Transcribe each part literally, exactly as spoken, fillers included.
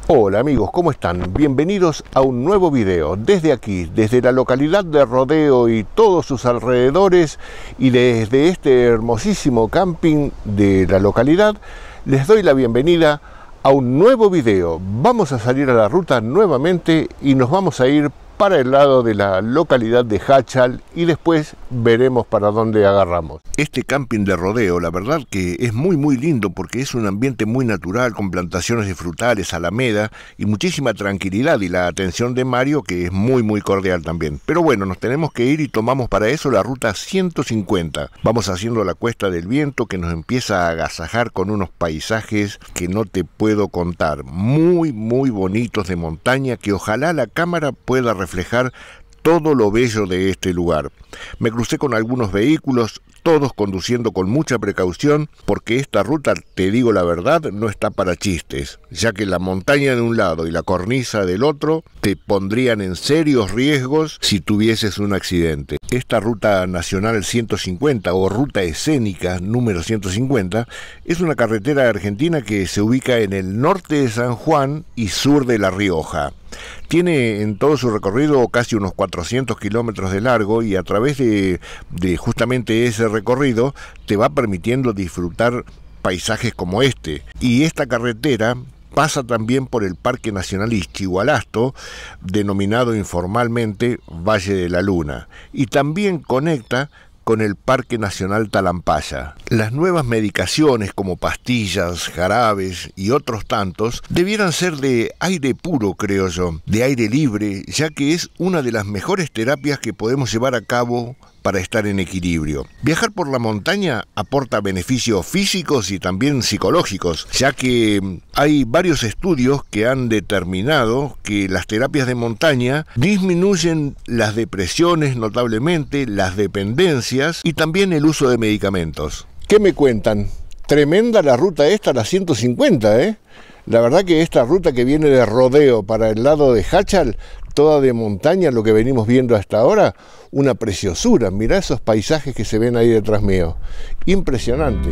Hola amigos, ¿cómo están? Bienvenidos a un nuevo video desde aquí, desde la localidad de Rodeo y todos sus alrededores, y desde este hermosísimo camping de la localidad les doy la bienvenida a un nuevo video. Vamos a salir a la ruta nuevamente y nos vamos a ir para el lado de la localidad de Jáchal y después veremos para dónde agarramos. Este camping de Rodeo, la verdad que es muy muy lindo porque es un ambiente muy natural con plantaciones de frutales, alameda y muchísima tranquilidad, y la atención de Mario, que es muy muy cordial también. Pero bueno, nos tenemos que ir y tomamos para eso la ruta ciento cincuenta. Vamos haciendo la Cuesta del Viento, que nos empieza a agasajar con unos paisajes que no te puedo contar, muy muy bonitos de montaña, que ojalá la cámara pueda reflejar todo lo bello de este lugar. Me crucé con algunos vehículos, todos conduciendo con mucha precaución, porque esta ruta, te digo la verdad, no está para chistes, ya que la montaña de un lado y la cornisa del otro te pondrían en serios riesgos si tuvieses un accidente. Esta ruta nacional ciento cincuenta o ruta escénica número ciento cincuenta es una carretera argentina que se ubica en el norte de San Juan y sur de La Rioja. Tiene en todo su recorrido casi unos cuatrocientos kilómetros de largo, y a través de, de justamente ese recorrido te va permitiendo disfrutar paisajes como este. Y esta carretera pasa también por el Parque Nacional Ixchigualasto, denominado informalmente Valle de la Luna, y también conecta con el Parque Nacional Talampaya. Las nuevas medicaciones como pastillas, jarabes y otros tantos debieran ser de aire puro, creo yo, de aire libre, ya que es una de las mejores terapias que podemos llevar a cabo para estar en equilibrio. Viajar por la montaña aporta beneficios físicos y también psicológicos, ya que hay varios estudios que han determinado que las terapias de montaña disminuyen las depresiones notablemente, las dependencias y también el uso de medicamentos. ¿Qué me cuentan? Tremenda la ruta esta, la ciento cincuenta, ¿eh? La verdad que esta ruta que viene de Rodeo para el lado de Jáchal, toda de montaña, lo que venimos viendo hasta ahora, una preciosura. Mirá esos paisajes que se ven ahí detrás mío. Impresionante.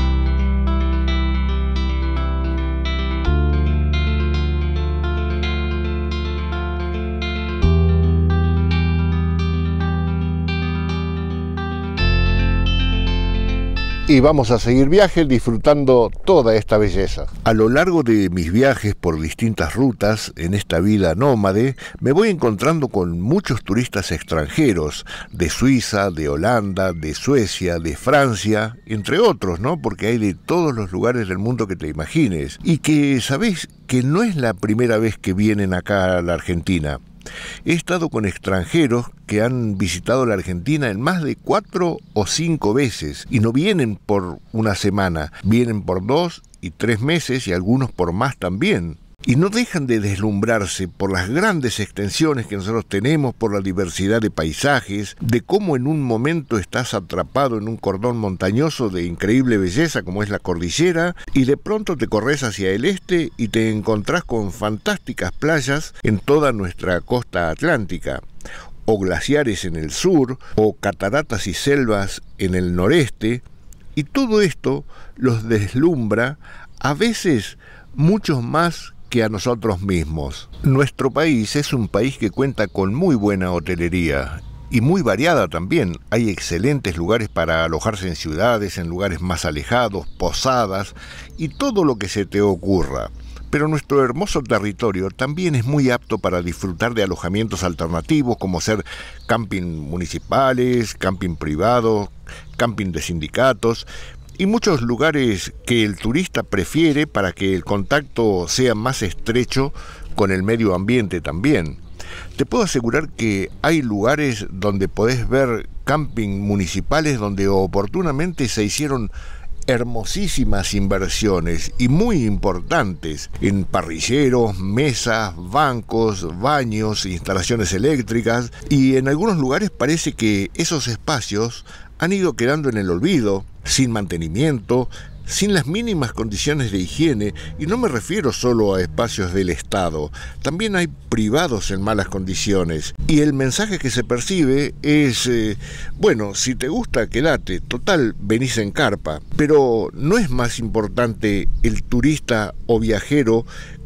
Y vamos a seguir viaje disfrutando toda esta belleza. A lo largo de mis viajes por distintas rutas en esta vida nómade, me voy encontrando con muchos turistas extranjeros, de Suiza, de Holanda, de Suecia, de Francia, entre otros, ¿no? Porque hay de todos los lugares del mundo que te imagines. Y que, ¿sabéis? Que no es la primera vez que vienen acá a la Argentina. He estado con extranjeros que han visitado la Argentina en más de cuatro o cinco veces, y no vienen por una semana, vienen por dos y tres meses y algunos por más también. Y no dejan de deslumbrarse por las grandes extensiones que nosotros tenemos, por la diversidad de paisajes, de cómo en un momento estás atrapado en un cordón montañoso de increíble belleza como es la cordillera, y de pronto te corres hacia el este y te encontrás con fantásticas playas en toda nuestra costa atlántica, o glaciares en el sur, o cataratas y selvas en el noreste, y todo esto los deslumbra a veces mucho más que a nosotros mismos. Nuestro país es un país que cuenta con muy buena hotelería y muy variada también. Hay excelentes lugares para alojarse en ciudades, en lugares más alejados, posadas y todo lo que se te ocurra. Pero nuestro hermoso territorio también es muy apto para disfrutar de alojamientos alternativos, como ser camping municipales, camping privado, camping de sindicatos, y muchos lugares que el turista prefiere para que el contacto sea más estrecho con el medio ambiente también. Te puedo asegurar que hay lugares donde podés ver camping municipales donde oportunamente se hicieron hermosísimas inversiones y muy importantes en parrilleros, mesas, bancos, baños, instalaciones eléctricas, y en algunos lugares parece que esos espacios han ido quedando en el olvido, sin mantenimiento, sin las mínimas condiciones de higiene, y no me refiero solo a espacios del Estado, también hay privados en malas condiciones, y el mensaje que se percibe es, eh, bueno, si te gusta, quédate, total, venís en carpa, pero no es más importante el turista o viajero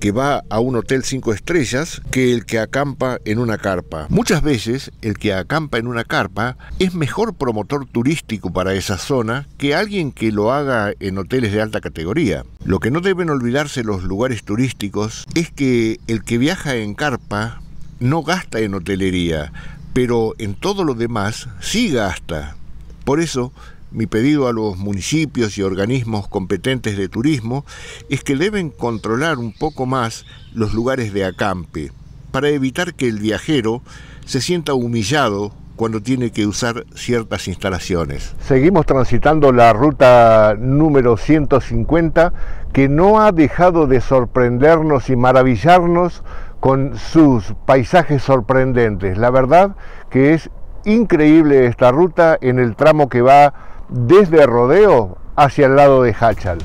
que va a un hotel cinco estrellas que el que acampa en una carpa. Muchas veces el que acampa en una carpa es mejor promotor turístico para esa zona que alguien que lo haga en hoteles de alta categoría. Lo que no deben olvidarse los lugares turísticos es que el que viaja en carpa no gasta en hotelería, pero en todo lo demás sí gasta. Por eso, mi pedido a los municipios y organismos competentes de turismo es que deben controlar un poco más los lugares de acampe, para evitar que el viajero se sienta humillado cuando tiene que usar ciertas instalaciones. Seguimos transitando la ruta número ciento cincuenta, que no ha dejado de sorprendernos y maravillarnos con sus paisajes sorprendentes. La verdad que es increíble esta ruta en el tramo que va desde Rodeo hacia el lado de Jáchal.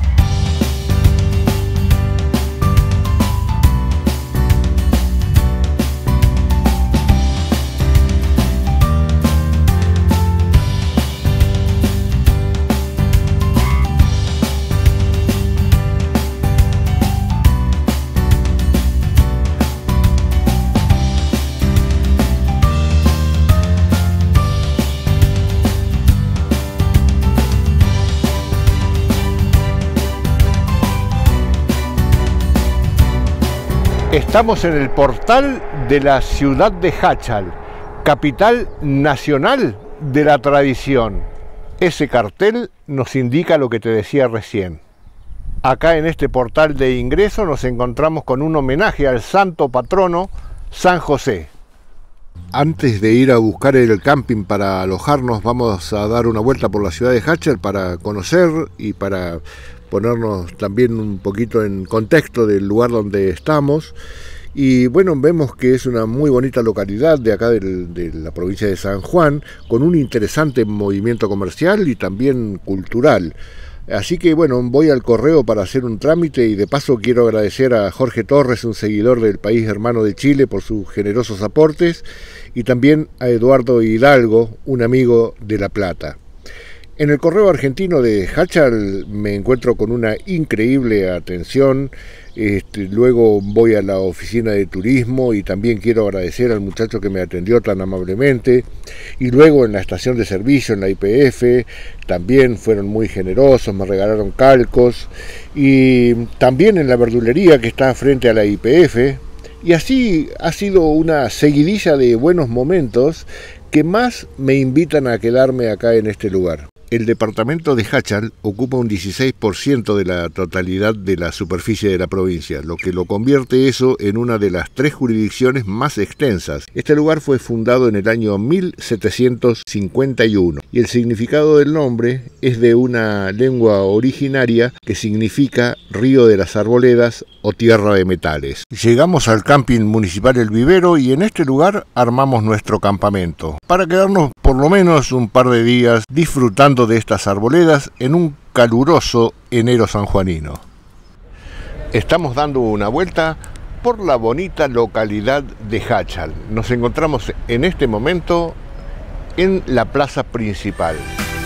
Estamos en el portal de la ciudad de Jáchal, capital nacional de la tradición. Ese cartel nos indica lo que te decía recién. Acá en este portal de ingreso nos encontramos con un homenaje al santo patrono San José. Antes de ir a buscar el camping para alojarnos, vamos a dar una vuelta por la ciudad de Jáchal para conocer y para ponernos también un poquito en contexto del lugar donde estamos. Y bueno, vemos que es una muy bonita localidad de acá del, de la provincia de San Juan, con un interesante movimiento comercial y también cultural. Así que bueno, voy al correo para hacer un trámite y de paso quiero agradecer a Jorge Torres, un seguidor del país hermano de Chile, por sus generosos aportes, y también a Eduardo Hidalgo, un amigo de La Plata. En el correo argentino de Jáchal me encuentro con una increíble atención. Este, luego voy a la oficina de turismo y también quiero agradecer al muchacho que me atendió tan amablemente. Y luego en la estación de servicio, en la Y P F, también fueron muy generosos, me regalaron calcos. Y también en la verdulería que está frente a la Y P F. Y así ha sido una seguidilla de buenos momentos que más me invitan a quedarme acá en este lugar. El departamento de Jáchal ocupa un dieciséis por ciento de la totalidad de la superficie de la provincia, lo que lo convierte eso en una de las tres jurisdicciones más extensas. Este lugar fue fundado en el año mil setecientos cincuenta y uno y el significado del nombre es de una lengua originaria que significa río de las arboledas o tierra de metales. Llegamos al camping municipal El Vivero y en este lugar armamos nuestro campamento para quedarnos por lo menos un par de días disfrutando de estas arboledas en un caluroso enero sanjuanino. Estamos dando una vuelta por la bonita localidad de Jáchal. Nos encontramos en este momento en la plaza principal.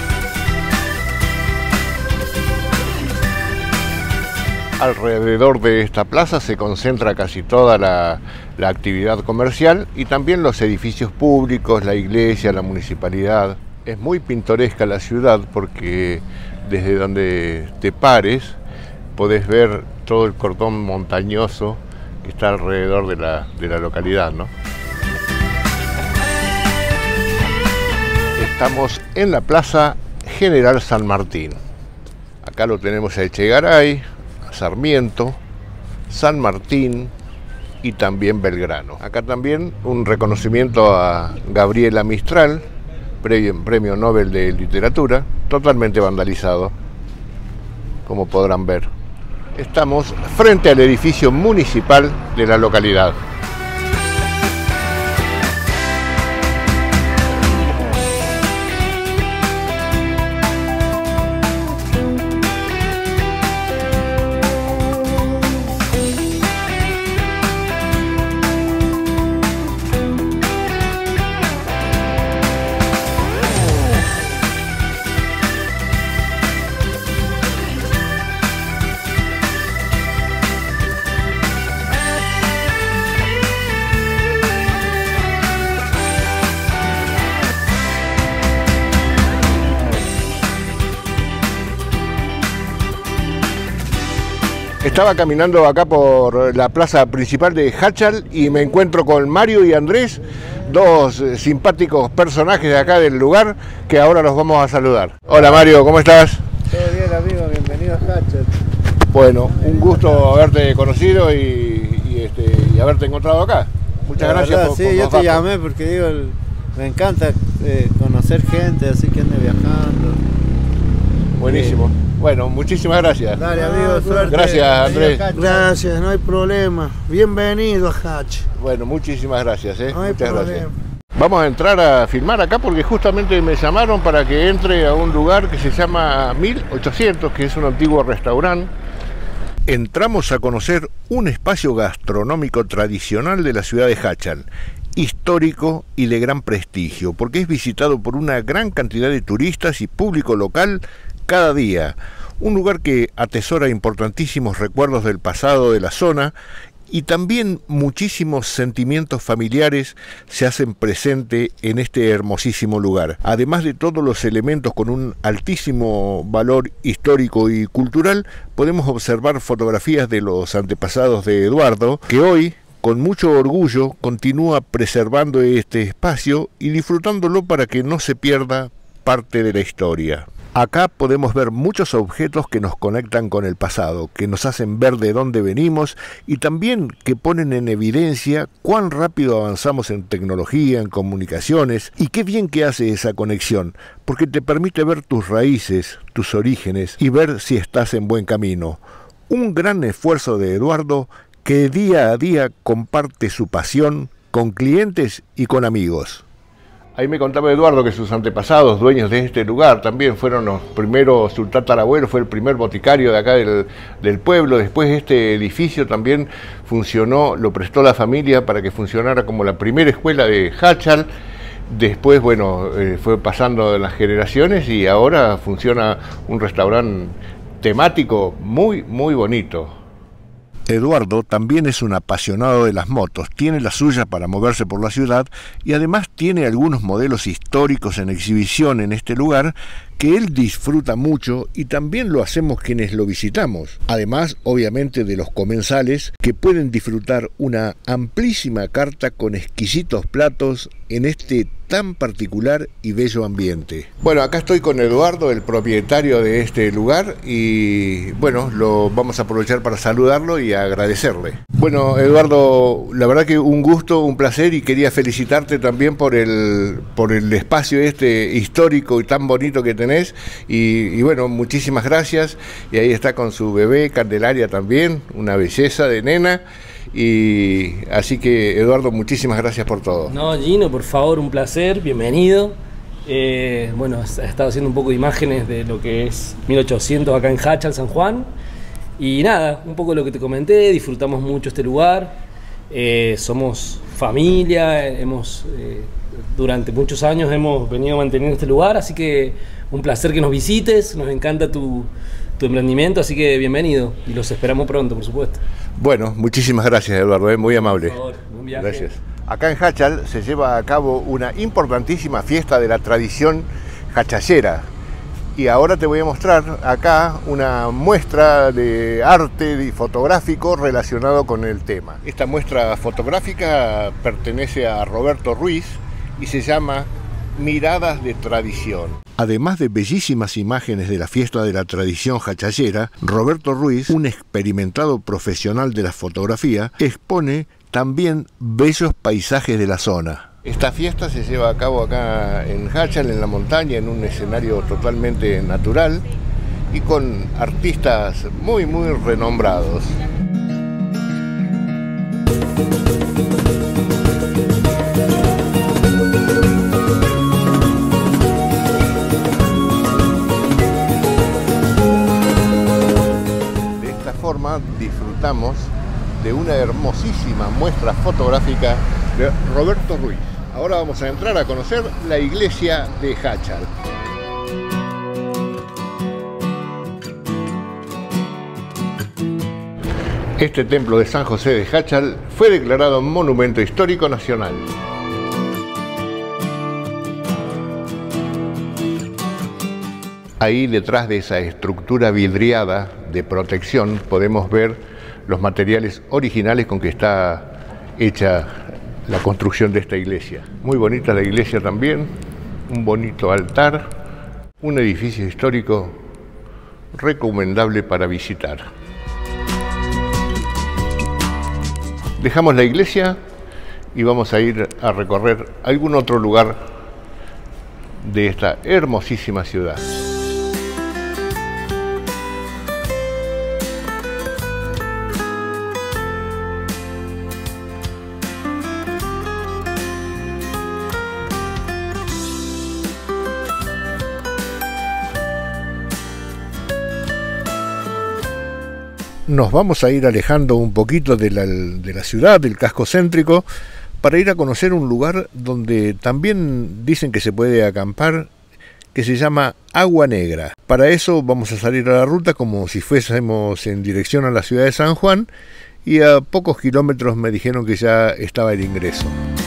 Alrededor de esta plaza se concentra casi toda la, la actividad comercial y también los edificios públicos, la iglesia, la municipalidad. Es muy pintoresca la ciudad porque desde donde te pares podés ver todo el cordón montañoso que está alrededor de la, de la localidad, ¿no? Estamos en la Plaza General San Martín. Acá lo tenemos a Echegaray, a Sarmiento, San Martín y también Belgrano. Acá también un reconocimiento a Gabriela Mistral, Premio Nobel de Literatura, totalmente vandalizado, como podrán ver. Estamos frente al edificio municipal de la localidad. Estaba caminando acá por la plaza principal de Jáchal y me encuentro con Mario y Andrés, dos simpáticos personajes de acá del lugar que ahora los vamos a saludar. Hola Mario, ¿cómo estás? Todo bien, amigo, bienvenido a Jáchal. Bueno, un gusto haberte conocido y, y, este, y haberte encontrado acá. Muchas La gracias verdad, por, sí, por yo los te datos. llamé porque digo, el- me encanta eh, conocer gente, así que ande viajando. Buenísimo. Bueno, muchísimas gracias. Dale, amigo, suerte. Gracias, Andrés. Gracias, no hay problema. Bienvenido a Hatch. Bueno, muchísimas gracias. ¿eh? No hay Muchas problema. gracias. Vamos a entrar a filmar acá porque justamente me llamaron para que entre a un lugar que se llama mil ochocientos, que es un antiguo restaurante. Entramos a conocer un espacio gastronómico tradicional de la ciudad de Jáchal, histórico y de gran prestigio, porque es visitado por una gran cantidad de turistas y público local cada día. Un lugar que atesora importantísimos recuerdos del pasado de la zona y también muchísimos sentimientos familiares se hacen presente en este hermosísimo lugar. Además de todos los elementos con un altísimo valor histórico y cultural, podemos observar fotografías de los antepasados de Eduardo, que hoy, con mucho orgullo, continúa preservando este espacio y disfrutándolo para que no se pierda parte de la historia. Acá podemos ver muchos objetos que nos conectan con el pasado, que nos hacen ver de dónde venimos y también que ponen en evidencia cuán rápido avanzamos en tecnología, en comunicaciones, y qué bien que hace esa conexión, porque te permite ver tus raíces, tus orígenes y ver si estás en buen camino. Un gran esfuerzo de Eduardo que día a día comparte su pasión con clientes y con amigos. Ahí me contaba Eduardo que sus antepasados, dueños de este lugar, también fueron los primeros, su tatarabuelo fue el primer boticario de acá del, del pueblo. Después este edificio también funcionó, lo prestó la familia para que funcionara como la primera escuela de Jáchal. Después, bueno, eh, fue pasando las generaciones y ahora funciona un restaurante temático muy, muy bonito. Eduardo también es un apasionado de las motos, tiene la suya para moverse por la ciudad y además tiene algunos modelos históricos en exhibición en este lugar que él disfruta mucho y también lo hacemos quienes lo visitamos. Además, obviamente, de los comensales que pueden disfrutar una amplísima carta con exquisitos platos en este tan particular y bello ambiente. Bueno, acá estoy con Eduardo, el propietario de este lugar, y bueno, lo vamos a aprovechar para saludarlo y agradecerle. Bueno, Eduardo, la verdad que un gusto, un placer, y quería felicitarte también por el, por el espacio este histórico y tan bonito que tenés, y, y bueno, muchísimas gracias. Y ahí está con su bebé Candelaria también, una belleza de nena. Y así que, Eduardo, muchísimas gracias por todo. No, Gino, por favor, un placer, bienvenido. Eh, bueno, he estado haciendo un poco de imágenes de lo que es mil ochocientos acá en Jáchal, San Juan. Y nada, un poco lo que te comenté, disfrutamos mucho este lugar. Eh, somos familia, hemos eh, durante muchos años hemos venido manteniendo este lugar, así que un placer que nos visites, nos encanta tu, tu emprendimiento, así que bienvenido y los esperamos pronto, por supuesto. Bueno, muchísimas gracias, Eduardo, eh, muy amable. Por favor, buen viaje. Gracias. Acá en Jáchal se lleva a cabo una importantísima fiesta de la tradición jachallera. Y ahora te voy a mostrar acá una muestra de arte fotográfico relacionado con el tema. Esta muestra fotográfica pertenece a Roberto Ruiz y se llama Miradas de Tradición. Además de bellísimas imágenes de la fiesta de la tradición jachallera, Roberto Ruiz, un experimentado profesional de la fotografía, expone también bellos paisajes de la zona. Esta fiesta se lleva a cabo acá en Jáchal, en la montaña, en un escenario totalmente natural y con artistas muy, muy renombrados. De esta forma disfrutamos de una hermosísima muestra fotográfica de Roberto Ruiz. Ahora vamos a entrar a conocer la iglesia de Jáchal. Este templo de San José de Jáchal fue declarado Monumento Histórico Nacional. Ahí detrás de esa estructura vidriada de protección podemos ver los materiales originales con que está hecha la construcción de esta iglesia. Muy bonita la iglesia también, un bonito altar, un edificio histórico recomendable para visitar. Dejamos la iglesia y vamos a ir a recorrer algún otro lugar de esta hermosísima ciudad. Nos vamos a ir alejando un poquito de la, de la ciudad, del casco céntrico, para ir a conocer un lugar donde también dicen que se puede acampar, que se llama Agua Negra. Para eso vamos a salir a la ruta como si fuésemos en dirección a la ciudad de San Juan, y a pocos kilómetros me dijeron que ya estaba el ingreso.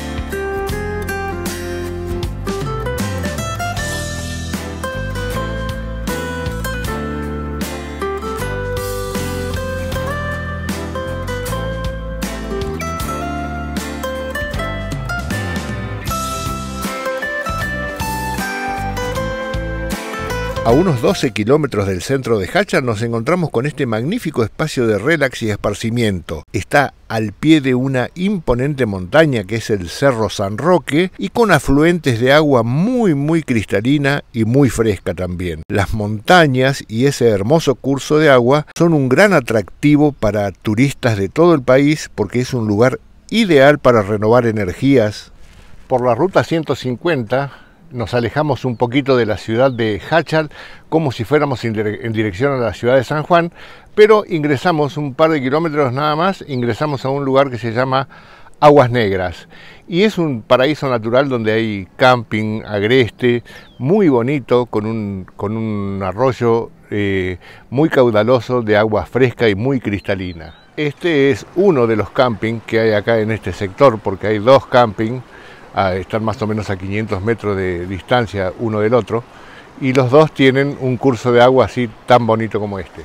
A unos doce kilómetros del centro de Jáchal nos encontramos con este magnífico espacio de relax y esparcimiento. Está al pie de una imponente montaña que es el Cerro San Roque y con afluentes de agua muy muy cristalina y muy fresca también. Las montañas y ese hermoso curso de agua son un gran atractivo para turistas de todo el país porque es un lugar ideal para renovar energías. Por la ruta ciento cincuenta nos alejamos un poquito de la ciudad de Jáchal, como si fuéramos en dirección a la ciudad de San Juan, pero ingresamos un par de kilómetros nada más, ingresamos a un lugar que se llama Aguas Negras, y es un paraíso natural donde hay camping agreste, muy bonito, con un, con un arroyo eh, muy caudaloso de agua fresca y muy cristalina. Este es uno de los campings que hay acá en este sector, porque hay dos campings, a estar más o menos a quinientos metros de distancia uno del otro, y los dos tienen un curso de agua así tan bonito como este.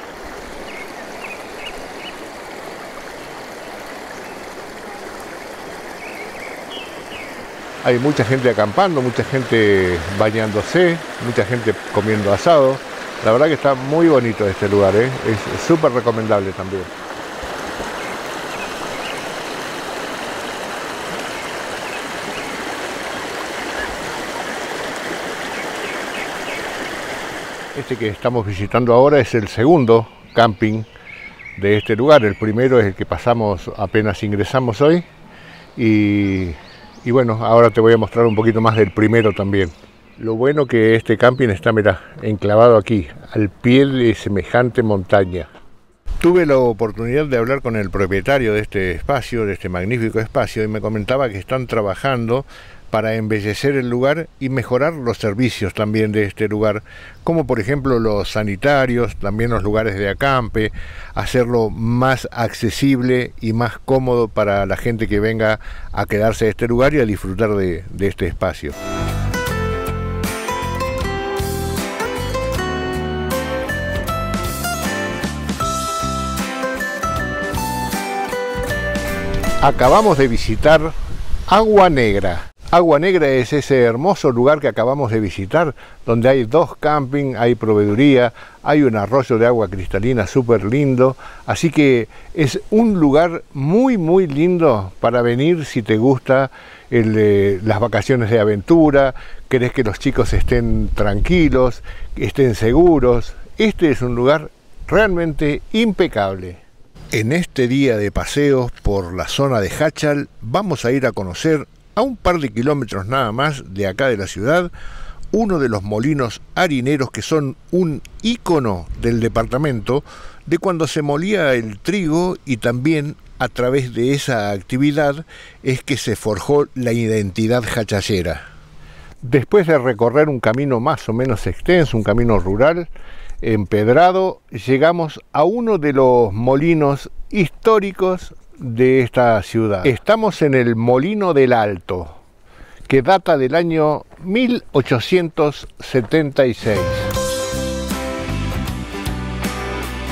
Hay mucha gente acampando, mucha gente bañándose, mucha gente comiendo asado. La verdad que está muy bonito este lugar, ¿eh? Es súper recomendable también. Este que estamos visitando ahora es el segundo camping de este lugar. El primero es el que pasamos apenas ingresamos hoy. Y, y bueno, ahora te voy a mostrar un poquito más del primero también. Lo bueno que este camping está, mira, enclavado aquí, al pie de semejante montaña. Tuve la oportunidad de hablar con el propietario de este espacio, de este magnífico espacio, y me comentaba que están trabajando para embellecer el lugar y mejorar los servicios también de este lugar, como por ejemplo los sanitarios, también los lugares de acampe, hacerlo más accesible y más cómodo para la gente que venga a quedarse a este lugar y a disfrutar de, de este espacio. Acabamos de visitar Agua Negra. Agua Negra es ese hermoso lugar que acabamos de visitar, donde hay dos camping, hay proveeduría, hay un arroyo de agua cristalina súper lindo, así que es un lugar muy muy lindo para venir si te gusta el, eh, las vacaciones de aventura, querés que los chicos estén tranquilos, estén seguros. Este es un lugar realmente impecable. En este día de paseos por la zona de Jáchal vamos a ir a conocer a un par de kilómetros nada más de acá de la ciudad, uno de los molinos harineros que son un ícono del departamento, de cuando se molía el trigo, y también a través de esa actividad es que se forjó la identidad jachallera. Después de recorrer un camino más o menos extenso, un camino rural, empedrado, llegamos a uno de los molinos históricos de esta ciudad. Estamos en el Molino del Alto, que data del año mil ochocientos setenta y seis.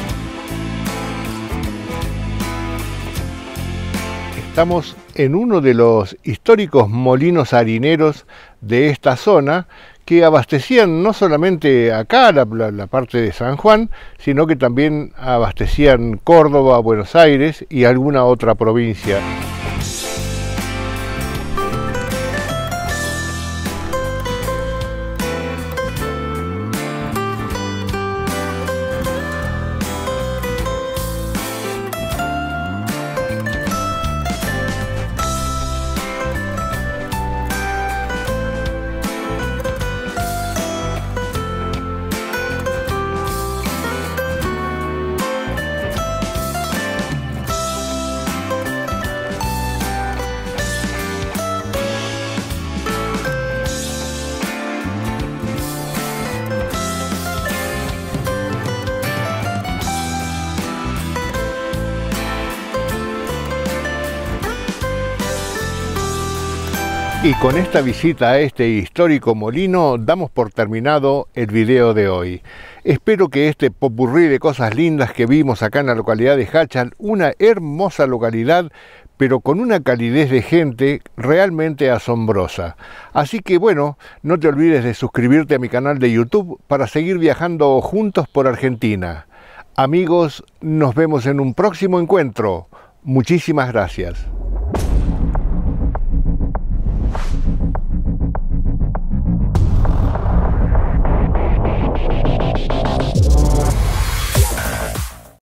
estamos en uno de los históricos molinos harineros de esta zona que abastecían no solamente acá, la, la, la parte de San Juan, sino que también abastecían Córdoba, Buenos Aires y alguna otra provincia. Y con esta visita a este histórico molino damos por terminado el video de hoy. Espero que este popurrí de cosas lindas que vimos acá en la localidad de Jáchal, una hermosa localidad, pero con una calidez de gente realmente asombrosa. Así que bueno, no te olvides de suscribirte a mi canal de YouTube para seguir viajando juntos por Argentina. Amigos, nos vemos en un próximo encuentro. Muchísimas gracias.